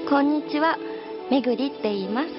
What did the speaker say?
こんにちは、めぐりって言います。